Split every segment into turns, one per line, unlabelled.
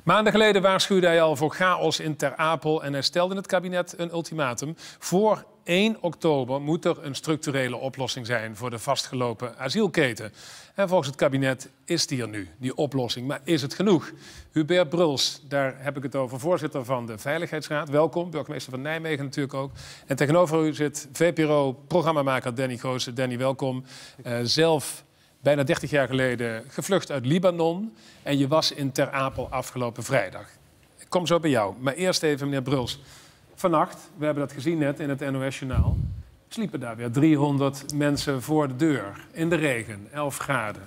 Maanden geleden waarschuwde hij al voor chaos in Ter Apel en hij stelde het kabinet een ultimatum. Voor 1 oktober moet er een structurele oplossing zijn voor de vastgelopen asielketen. En volgens het kabinet is die er nu, die oplossing. Maar is het genoeg? Hubert Bruls, daar heb ik het over, voorzitter van de Veiligheidsraad. Welkom, burgemeester van Nijmegen natuurlijk ook. En tegenover u zit VPRO-programmamaker Danny Goosen. Danny, welkom. Zelf bijna 30 jaar geleden gevlucht uit Libanon. En je was in Ter Apel afgelopen vrijdag. Ik kom zo bij jou. Maar eerst even, meneer Bruls. Vannacht, we hebben dat gezien net in het NOS-journaal, sliepen daar weer 300 mensen voor de deur. In de regen, 11 graden.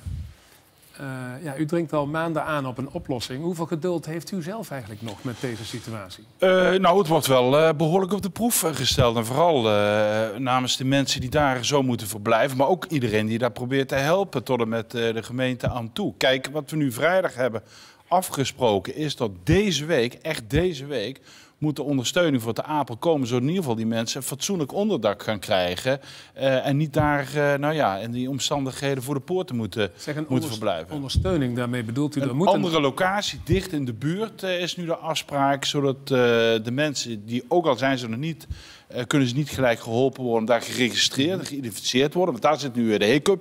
U dringt al maanden aan op een oplossing. Hoeveel geduld heeft u zelf eigenlijk nog met deze situatie?
Nou, het wordt wel behoorlijk op de proef gesteld. En vooral namens de mensen die daar zo moeten verblijven. Maar ook iedereen die daar probeert te helpen tot en met de gemeente aan toe. Kijk, wat we nu vrijdag hebben afgesproken is dat deze week, echt deze week, moet de ondersteuning voor Ter Apel komen, zodat in ieder geval die mensen een fatsoenlijk onderdak gaan krijgen. En niet daar in die omstandigheden voor de poorten moeten verblijven.
Ondersteuning, daarmee bedoelt u?
Een andere locatie, dicht in de buurt, is nu de afspraak. Zodat de mensen, die ook al zijn ze nog niet, kunnen ze niet gelijk geholpen worden, daar geregistreerd, geïdentificeerd worden. Want daar zit nu de hiccup.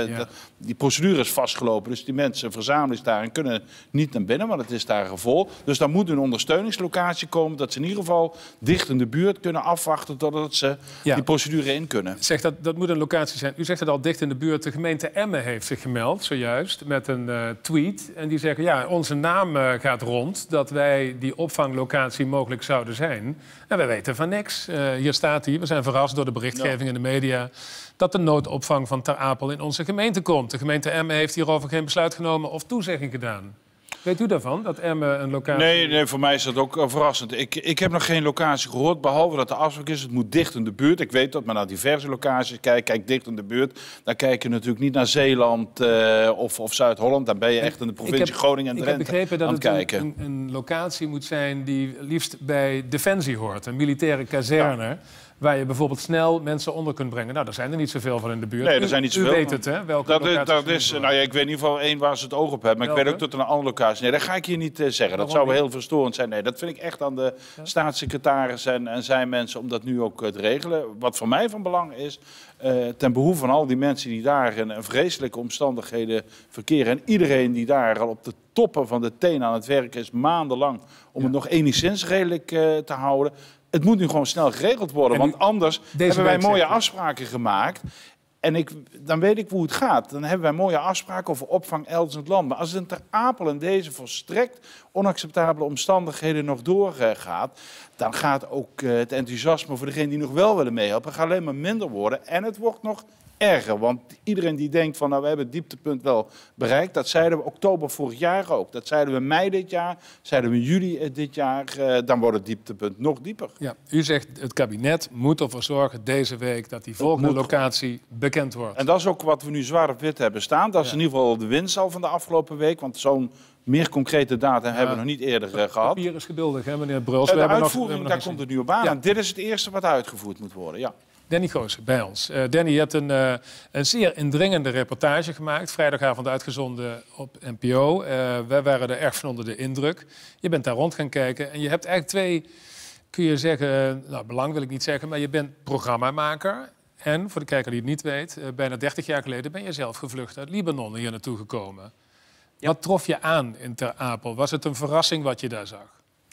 Die procedure is vastgelopen, dus die mensen verzamelen zich daar en kunnen niet naar binnen, want het is daar vol. Dus daar moet een ondersteuningslocatie komen, dat ze in ieder geval dicht in de buurt kunnen afwachten totdat ze die procedure in kunnen.
Zegt dat moet een locatie zijn. U zegt het al, dicht in de buurt. De gemeente Emmen heeft zich gemeld, zojuist, met een tweet. En die zeggen, onze naam gaat rond, dat wij die opvanglocatie mogelijk zouden zijn. En wij weten van niks. Hier staat hij. We zijn verrast door de berichtgeving in de media dat de noodopvang van Ter Apel in onze gemeente komt. De gemeente Emmen heeft hierover geen besluit genomen of toezegging gedaan. Weet u daarvan, dat Emmen een locatie...
Nee, voor mij is dat ook verrassend. Ik heb nog geen locatie gehoord, behalve dat de afspraak is, het moet dicht in de buurt. Ik weet dat, maar naar diverse locaties kijk dicht in de buurt. Dan kijk je natuurlijk niet naar Zeeland of Zuid-Holland. Dan ben je echt in de provincie Groningen en Drenthe.
Ik heb begrepen dat het een locatie moet zijn die liefst bij Defensie hoort. Een militaire kazerne. Ja. Waar je bijvoorbeeld snel mensen onder kunt brengen. Nou, daar zijn er niet zoveel van in de buurt.
Nee, er zijn niet zoveel.
U weet het, hè? Welke
dat is, ik weet in ieder geval één waar ze het oog op hebben. Maar ik weet ook dat er een andere locatie... Nee, dat ga ik hier niet zeggen. Dat zou heel verstorend zijn. Nee, dat vind ik echt aan de staatssecretaris en zijn mensen om dat nu ook te regelen. Wat voor mij van belang is, ten behoeve van al die mensen die daar in vreselijke omstandigheden verkeren. En iedereen die daar al op de toppen van de teen aan het werk is, maandenlang, om het nog enigszins redelijk te houden. Het moet nu gewoon snel geregeld worden, want anders hebben wij mooie afspraken gemaakt. En dan weet ik hoe het gaat. Dan hebben wij mooie afspraken over opvang elders in het land. Maar als het in Ter Apel in deze volstrekt onacceptabele omstandigheden nog doorgaat, dan gaat ook het enthousiasme voor degenen die nog wel willen meehelpen gaat alleen maar minder worden. En het wordt nog erger, want iedereen die denkt van we hebben het dieptepunt wel bereikt, dat zeiden we oktober vorig jaar ook. Dat zeiden we mei dit jaar, zeiden we juli dit jaar, dan wordt het dieptepunt nog dieper.
Ja, u zegt het kabinet moet ervoor zorgen deze week dat die volgende locatie bekend wordt.
En dat is ook wat we nu zwaar op wit hebben staan. Dat is in ieder geval de winst al van de afgelopen week, want zo'n meer concrete data hebben we nog niet eerder gehad.
Papier is geduldig, hè, meneer Bruls.
De uitvoering, daar komt het nu op aan. Ja. En dit is het eerste wat uitgevoerd moet worden, ja.
Danny Goosen bij ons. Danny, je hebt een zeer indringende reportage gemaakt. Vrijdagavond uitgezonden op NPO. Wij waren er erg van onder de indruk. Je bent daar rond gaan kijken. En je hebt eigenlijk twee, kun je zeggen, belang wil ik niet zeggen, maar je bent programmamaker. En, voor de kijker die het niet weet, bijna 30 jaar geleden ben je zelf gevlucht uit Libanon hier naartoe gekomen. Ja. Wat trof je aan in Ter Apel? Was het een verrassing wat je daar zag?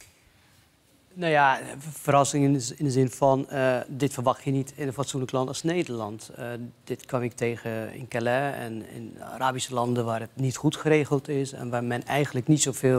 Nou ja, verrassing in de zin van, dit verwacht je niet in een fatsoenlijk land als Nederland. Dit kwam ik tegen in Calais en in Arabische landen waar het niet goed geregeld is en waar men eigenlijk niet zoveel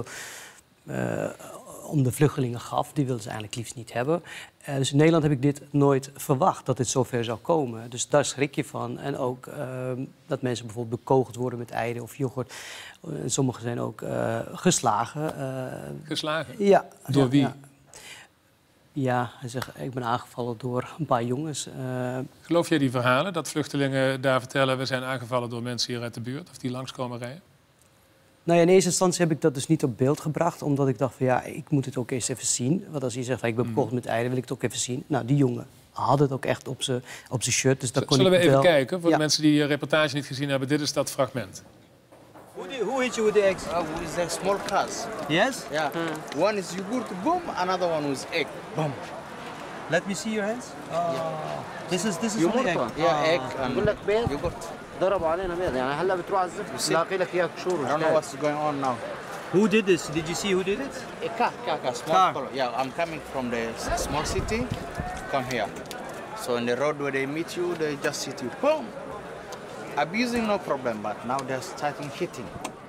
om de vluchtelingen gaf. Die wilden ze eigenlijk liefst niet hebben. Dus in Nederland heb ik dit nooit verwacht, dat dit zover zou komen. Dus daar schrik je van. En ook dat mensen bijvoorbeeld bekogeld worden met eieren of yoghurt. Sommigen zijn ook geslagen.
Geslagen?
Ja.
Door wie?
Ja. Ja, hij zegt, ik ben aangevallen door een paar jongens.
Geloof jij die verhalen, dat vluchtelingen daar vertellen, we zijn aangevallen door mensen hier uit de buurt, of die langskomen rijden?
Nou ja, in eerste instantie heb ik dat dus niet op beeld gebracht, omdat ik dacht van ja, ik moet het ook eens even zien. Want als je zegt, ik ben bekogeld met eieren, wil ik het ook even zien. Nou, die jongen had het ook echt op zijn shirt, dus dat kon ik wel.
Zullen we even kijken, voor de mensen die je reportage niet gezien hebben, dit is dat fragment.
Who hit you with the eggs?
With the small cars.
Yes?
Yeah. One is yogurt, boom. Another one was egg, boom.
Let me see your hands. This is
Yogurt.
only egg.
Yeah, egg and
بقول لك بيض
yogurt.
ضربوا علينا بيض يعني هلا بتروح على الزفت لاقي لك اياه قشور
I don't know what's going on now.
Who did this? Did you see who did it?
A car, small
Car.
color. Yeah, I'm coming from the small city. Come here. So in the road where they meet you, they just hit you. Boom. Abusing no problem, but now they're starting hitting.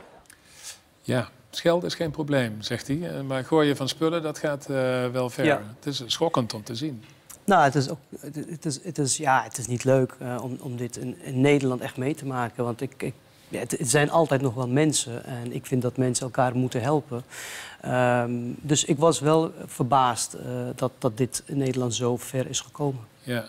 Ja, schelden is geen probleem, zegt hij. Maar gooien van spullen, dat gaat wel ver.
Ja.
Het is schokkend om te zien.
Nou, het is niet leuk om dit in Nederland echt mee te maken. Want het zijn altijd nog wel mensen. En ik vind dat mensen elkaar moeten helpen. Dus ik was wel verbaasd dat dit in Nederland zo ver is gekomen.
Ja.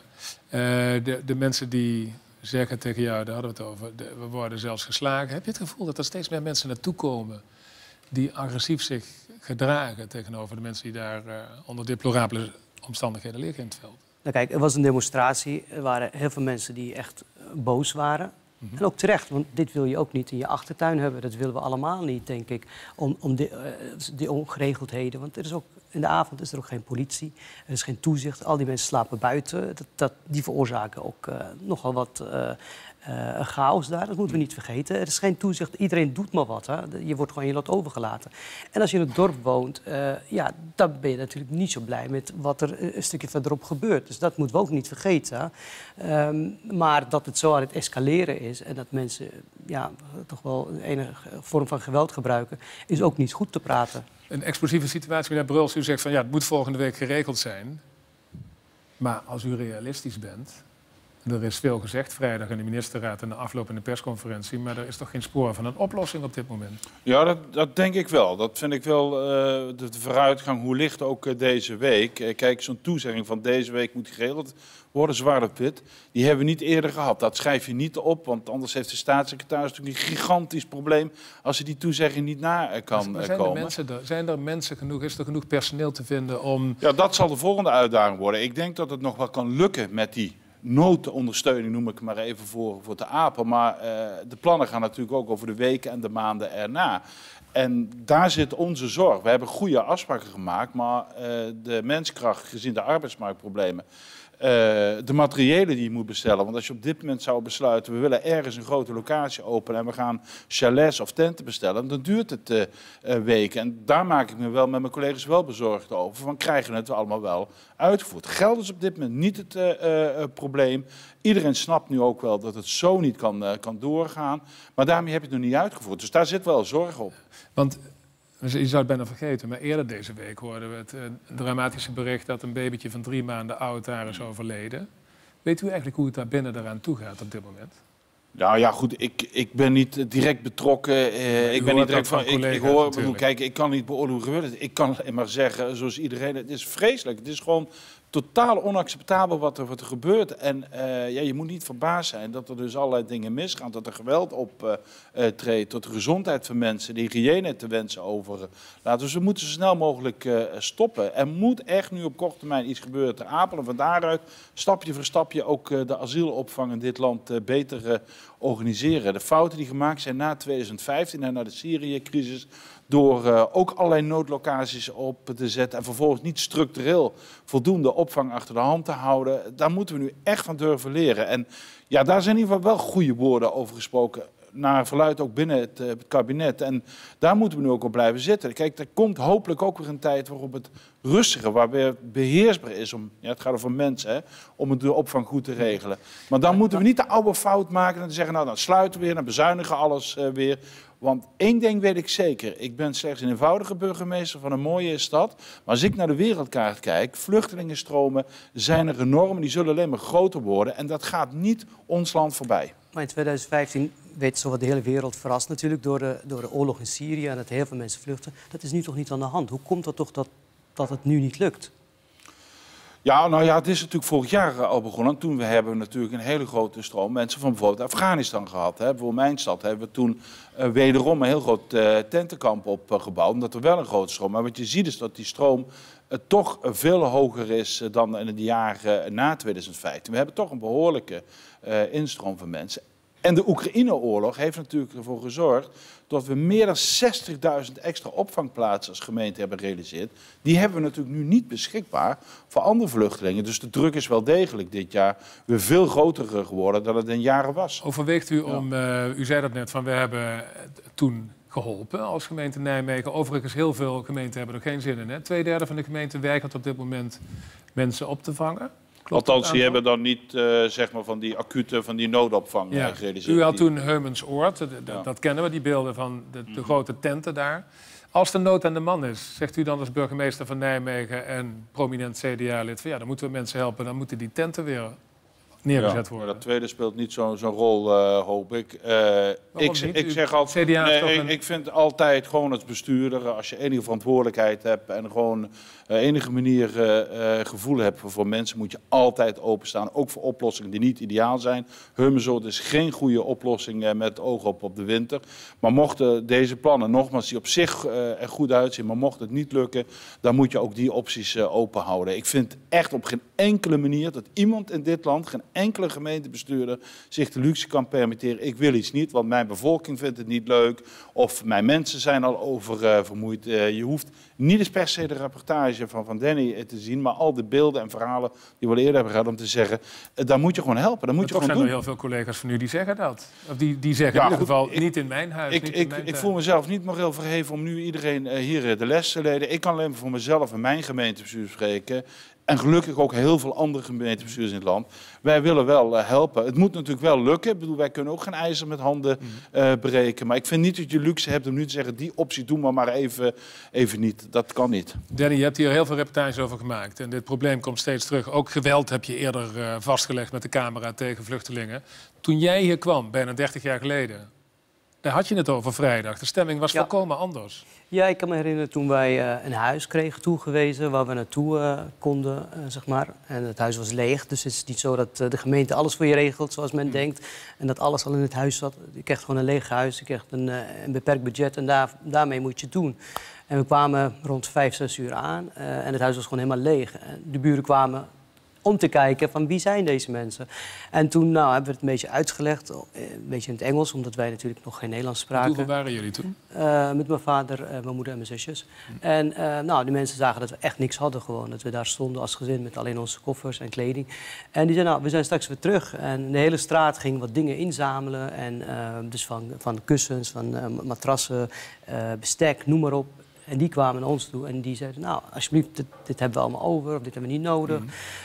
De mensen die zeggen tegen jou, daar hadden we het over, we worden zelfs geslagen. Heb je het gevoel dat er steeds meer mensen naartoe komen die agressief zich gedragen tegenover de mensen die daar onder deplorabele omstandigheden liggen in het veld?
Nou, kijk, er was een demonstratie. Er waren heel veel mensen die echt boos waren. En ook terecht, want dit wil je ook niet in je achtertuin hebben. Dat willen we allemaal niet, denk ik, om die ongeregeldheden. Want in de avond is er ook geen politie, er is geen toezicht. Al die mensen slapen buiten. Die veroorzaken ook nogal wat chaos daar. Dat moeten we niet vergeten. Er is geen toezicht, iedereen doet maar wat. Hè. Je wordt gewoon je lot overgelaten. En als je in het dorp woont, dan ben je natuurlijk niet zo blij met wat er een stukje verderop gebeurt. Dus dat moeten we ook niet vergeten. Maar dat het zo aan het escaleren is en dat mensen toch wel een enige vorm van geweld gebruiken, is ook niet goed te praten.
Een explosieve situatie, meneer Bruls, u zegt van ja, het moet volgende week geregeld zijn. Maar als u realistisch bent, er is veel gezegd vrijdag in de ministerraad en de aflopende persconferentie, maar er is toch geen spoor van een oplossing op dit moment?
Ja, dat denk ik wel. Dat vind ik wel de vooruitgang. Hoe ligt ook deze week? Kijk, zo'n toezegging van deze week moet geregeld worden, zwart op wit. Die hebben we niet eerder gehad. Dat schrijf je niet op, want anders heeft de staatssecretaris natuurlijk een gigantisch probleem als hij die toezegging niet na kan komen.
Zijn er mensen genoeg, is er genoeg personeel te vinden om...
Ja, dat zal de volgende uitdaging worden. Ik denk dat het nog wel kan lukken met die noodondersteuning, noem ik het maar even voor de apen. Maar de plannen gaan natuurlijk ook over de weken en de maanden erna. En daar zit onze zorg. We hebben goede afspraken gemaakt, maar de menskracht, gezien de arbeidsmarktproblemen, de materiëlen die je moet bestellen. Want als je op dit moment zou besluiten, we willen ergens een grote locatie openen en we gaan chalets of tenten bestellen, dan duurt het weken. En daar maak ik me wel met mijn collega's wel bezorgd over. Van krijgen we het allemaal wel uitgevoerd? Geld is op dit moment niet het probleem. Iedereen snapt nu ook wel dat het zo niet kan doorgaan. Maar daarmee heb je het nog niet uitgevoerd. Dus daar zit wel zorg op.
Want je zou het bijna vergeten, maar eerder deze week hoorden we het dramatische bericht dat een babytje van 3 maanden oud daar is overleden. Weet u eigenlijk hoe het daar binnen eraan toe gaat op dit moment?
Nou ja, goed, ik ben niet direct betrokken. Ik ben niet direct van. Ik hoor, kijk, ik kan niet beoordelen hoe het gebeurt. Ik kan alleen maar zeggen, zoals iedereen, het is vreselijk. Het is gewoon totaal onacceptabel wat er gebeurt. En je moet niet verbaasd zijn dat er dus allerlei dingen misgaan. Dat er geweld optreedt, tot de gezondheid van mensen, de hygiëne te wensen overlaten. Dus we moeten zo snel mogelijk stoppen. Er moet echt nu op korte termijn iets gebeuren ter Apel. En van daaruit stapje voor stapje ook de asielopvang in dit land beter organiseren. De fouten die gemaakt zijn na 2015 en na de Syrië-crisis, door ook allerlei noodlocaties op te zetten en vervolgens niet structureel voldoende opvang achter de hand te houden. Daar moeten we nu echt van durven leren. En ja, daar zijn in ieder geval wel goede woorden over gesproken, naar verluidt ook binnen het kabinet. En daar moeten we nu ook op blijven zitten. Kijk, er komt hopelijk ook weer een tijd waarop het rustiger, waar weer beheersbaar is, het gaat over mensen, hè, om de opvang goed te regelen. Maar dan moeten we niet de oude fout maken en te zeggen, nou dan sluiten we weer, dan bezuinigen alles weer. Want één ding weet ik zeker. Ik ben slechts een eenvoudige burgemeester van een mooie stad. Maar als ik naar de wereldkaart kijk, vluchtelingenstromen zijn er enorm. Die zullen alleen maar groter worden. En dat gaat niet ons land voorbij.
Maar in 2015 werd zowat de hele wereld verrast natuurlijk door de oorlog in Syrië en dat heel veel mensen vluchten. Dat is nu toch niet aan de hand? Hoe komt dat toch dat het nu niet lukt?
Ja, nou ja, het is natuurlijk vorig jaar al begonnen. Toen we hebben natuurlijk een hele grote stroom mensen van bijvoorbeeld Afghanistan gehad. Hè. Bijvoorbeeld mijn stad hebben we toen wederom een heel groot tentenkamp opgebouwd. Omdat er wel een grote stroom. Maar wat je ziet is dat die stroom toch veel hoger is dan in de jaren na 2015. We hebben toch een behoorlijke instroom van mensen. En de Oekraïne-oorlog heeft natuurlijk ervoor gezorgd dat we meer dan 60.000 extra opvangplaatsen als gemeente hebben gerealiseerd. Die hebben we natuurlijk nu niet beschikbaar voor andere vluchtelingen. Dus de druk is wel degelijk dit jaar weer veel groter geworden dan het in jaren was.
Overweegt u om, u zei dat net, van we hebben toen geholpen als gemeente Nijmegen. Overigens, heel veel gemeenten hebben er geen zin in. Hè? 2/3 van de gemeenten weigert op dit moment mensen op te vangen.
Althans, die hebben dan niet zeg maar van die acute, van die noodopvang gerealiseerd.
U had toen Heumensoord, dat kennen we, die beelden van de grote tenten daar. Als de nood aan de man is, zegt u dan als burgemeester van Nijmegen en prominent CDA-lid van ja, dan moeten we mensen helpen, dan moeten die tenten weer neergezet worden.
Maar dat tweede speelt niet zo'n rol, hoop ik. Ik zeg altijd,
CDA
ik vind altijd gewoon als bestuurder, als je enige verantwoordelijkheid hebt en gewoon enige manier gevoel hebt voor mensen, moet je altijd openstaan. Ook voor oplossingen die niet ideaal zijn. Heumensoord is geen goede oplossing met oog op de winter. Maar mochten deze plannen, nogmaals, die op zich er goed uitzien, maar mocht het niet lukken, dan moet je ook die opties open houden. Ik vind echt op geen enkele manier dat iemand in dit land, geen enkele gemeentebestuurder, zich de luxe kan permitteren. Ik wil iets niet, want mijn bevolking vindt het niet leuk. Of mijn mensen zijn al oververmoeid. Je hoeft niet eens per se de rapportage van Danny te zien, maar al de beelden en verhalen die we al eerder hebben gehad om te zeggen, daar moet je gewoon helpen. Dat moet je gewoon doen.
Er zijn er heel veel collega's van u die zeggen dat. Of die zeggen in ieder geval niet in mijn huis.
Ik voel mezelf niet moreel verheven om nu iedereen hier de les te leden. Ik kan alleen voor mezelf en mijn gemeentebestuur spreken. En gelukkig ook heel veel andere gemeentebestuurders in het land. Wij willen wel helpen. Het moet natuurlijk wel lukken. Ik bedoel, wij kunnen ook geen ijzer met handen breken. Maar ik vind niet dat je luxe hebt om nu te zeggen, die optie doen we maar even niet. Dat kan niet.
Danny, je hebt hier heel veel reportages over gemaakt. En dit probleem komt steeds terug. Ook geweld heb je eerder vastgelegd met de camera tegen vluchtelingen. Toen jij hier kwam, bijna 30 jaar geleden, daar had je het over vrijdag. De stemming was volkomen anders.
Ja, ik kan me herinneren toen wij een huis kregen toegewezen waar we naartoe konden, zeg maar. En het huis was leeg, dus het is niet zo dat de gemeente alles voor je regelt zoals men denkt. En dat alles al in het huis zat. Je kreeg gewoon een leeg huis, je kreeg een beperkt budget en daarmee moet je het doen. En we kwamen rond 5, 6 uur aan en het huis was gewoon helemaal leeg. De buren kwamen om te kijken van wie zijn deze mensen. En toen hebben we het een beetje uitgelegd, een beetje in het Engels, omdat wij natuurlijk nog geen Nederlands spraken.
Hoeveel waren jullie toen?
Met mijn vader, mijn moeder en mijn zusjes. En die mensen zagen dat we echt niks hadden gewoon. Dat we daar stonden als gezin met alleen onze koffers en kleding. En die zeiden, we zijn straks weer terug. En de hele straat ging wat dingen inzamelen. En dus van kussens, van matrassen, bestek, noem maar op. En die kwamen naar ons toe en die zeiden, alsjeblieft, dit hebben we allemaal over of dit hebben we niet nodig.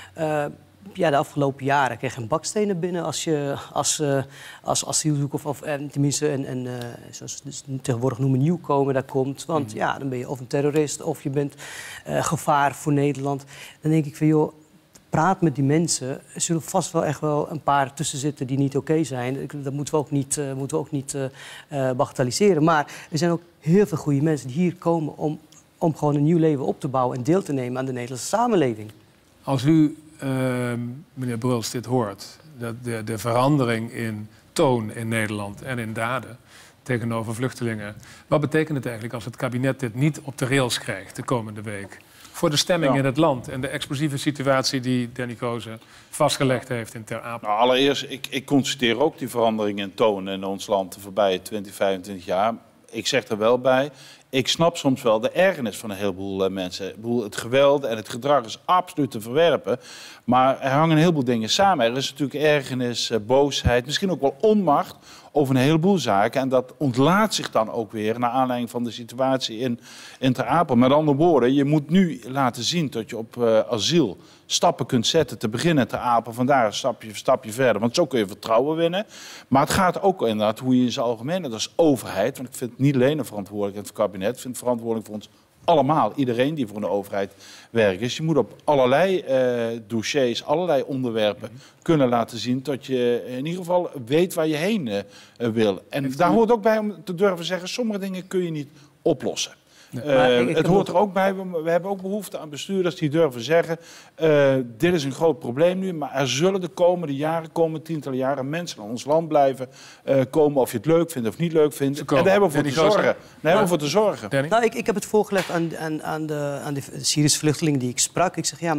De afgelopen jaren kreeg je een bakstenen binnen als je als asielzoeker of tenminste zoals ze tegenwoordig noemen nieuwkomer daar komt. Want dan ben je of een terrorist of je bent gevaar voor Nederland. Dan denk ik van joh, praat met die mensen. Er zullen vast wel echt wel een paar tussen zitten die niet oké zijn. Dat moeten we ook niet bagatelliseren. Maar er zijn ook heel veel goede mensen die hier komen om gewoon een nieuw leven op te bouwen en deel te nemen aan de Nederlandse samenleving.
Als u, meneer Bruls, dit hoort, de verandering in toon in Nederland en in daden tegenover vluchtelingen, wat betekent het eigenlijk als het kabinet dit niet op de rails krijgt de komende week? Voor de stemming in het land en de explosieve situatie die Danny Kozen vastgelegd heeft in Ter Apel.
Nou, allereerst, ik constateer ook die verandering in toon in ons land de voorbije 20, 25 jaar. Ik zeg er wel bij, ik snap soms wel de ergernis van een heleboel mensen. Ik bedoel, het geweld en het gedrag is absoluut te verwerpen. Maar er hangen een heleboel dingen samen. Er is natuurlijk ergernis, boosheid, misschien ook wel onmacht over een heleboel zaken. En dat ontlaat zich dan ook weer naar aanleiding van de situatie in Ter Apel. Met andere woorden, je moet nu laten zien dat je op asiel stappen kunt zetten. Te beginnen Ter Apel, vandaar een stapje verder. Want zo kun je vertrouwen winnen. Maar het gaat ook inderdaad hoe je in zijn algemeen, als overheid, want ik vind het niet alleen een verantwoordelijkheid van het kabinet, ik vind het verantwoordelijk voor ons allemaal, iedereen die voor een overheid werkt. Dus je moet op allerlei dossiers, allerlei onderwerpen kunnen laten zien dat je in ieder geval weet waar je heen wil. En daar hoort ook bij om te durven zeggen, sommige dingen kun je niet oplossen. Het hoort er ook bij, we hebben ook behoefte aan bestuurders die durven zeggen, dit is een groot probleem nu, maar er zullen de komende jaren, tientallen jaren, mensen naar ons land blijven komen, of je het leuk vindt of niet leuk vindt. En daar hebben we voor te zorgen.
Nou, ik heb het voorgelegd aan de Syrische vluchtelingen die ik sprak. Ik zeg, ja, maar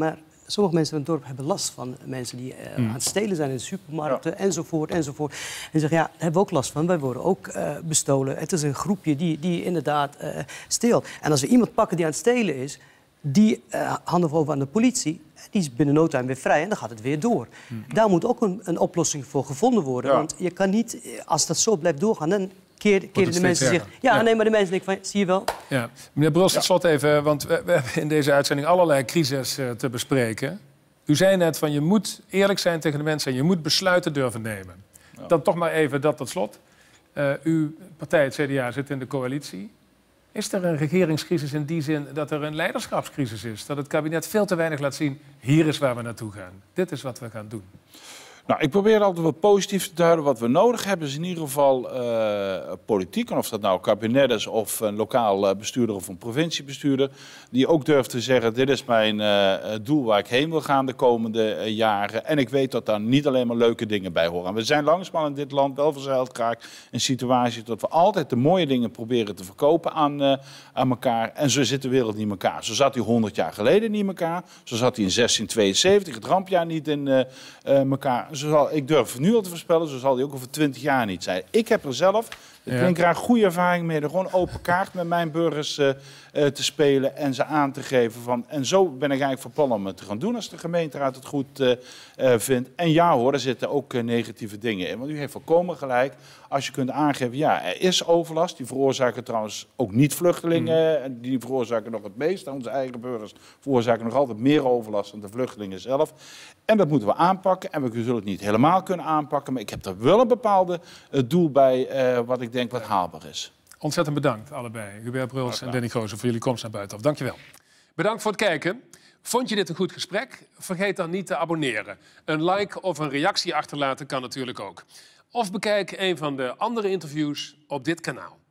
sommige mensen in het dorp hebben last van mensen die aan het stelen zijn in de supermarkten, enzovoort, enzovoort. En zeggen, ja, daar hebben we ook last van. Wij worden ook bestolen. Het is een groepje die inderdaad steelt. En als we iemand pakken die aan het stelen is, die handen we over aan de politie. Die is binnen no time weer vrij en dan gaat het weer door. Daar moet ook een oplossing voor gevonden worden. Ja. Want je kan niet, als dat zo blijft doorgaan, dan keren de mensen zich... Ja, nee, maar de mensen denken van, zie je wel.
Ja. Meneer Bruls, tot slot even, want we hebben in deze uitzending allerlei crises te bespreken. U zei net van, je moet eerlijk zijn tegen de mensen en je moet besluiten durven nemen. Ja. Dan toch maar even dat tot slot. Uw partij, het CDA, zit in de coalitie. Is er een regeringscrisis in die zin dat er een leiderschapscrisis is? Dat het kabinet veel te weinig laat zien, hier is waar we naartoe gaan. Dit is wat we gaan doen.
Nou, ik probeer altijd wat positief te duiden. Wat we nodig hebben is in ieder geval politiek. En of dat nou een kabinet is of een lokaal bestuurder of een provinciebestuurder. Die ook durft te zeggen, dit is mijn doel waar ik heen wil gaan de komende jaren. En ik weet dat daar niet alleen maar leuke dingen bij horen. En we zijn langzamerhand in dit land wel verzeild geraakt in situaties dat we altijd de mooie dingen proberen te verkopen aan elkaar. En zo zit de wereld niet in elkaar. Zo zat hij 100 jaar geleden niet in elkaar. Zo zat hij in 1672, het rampjaar, niet in elkaar. Ik durf nu al te voorspellen, zo zal hij ook over 20 jaar niet zijn. Ik heb er zelf, ik denk graag goede ervaring mee, er gewoon open kaart met mijn burgers te spelen en ze aan te geven van. En zo ben ik eigenlijk van plan om het te gaan doen als de gemeenteraad het goed vindt. En ja hoor, er zitten ook negatieve dingen in. Want u heeft volkomen gelijk. Als je kunt aangeven, ja, er is overlast. Die veroorzaken trouwens ook niet vluchtelingen. Die veroorzaken nog het meest. Onze eigen burgers veroorzaken nog altijd meer overlast dan de vluchtelingen zelf. En dat moeten we aanpakken. En we zullen het niet helemaal kunnen aanpakken. Maar ik heb er wel een bepaalde doel bij wat ik denk wat haalbaar is.
Ontzettend bedankt allebei. Hubert Bruls en Danny Goosen voor jullie komst naar Buitenhof. Dankjewel. Bedankt voor het kijken. Vond je dit een goed gesprek? Vergeet dan niet te abonneren. Een like of een reactie achterlaten kan natuurlijk ook. Of bekijk een van de andere interviews op dit kanaal.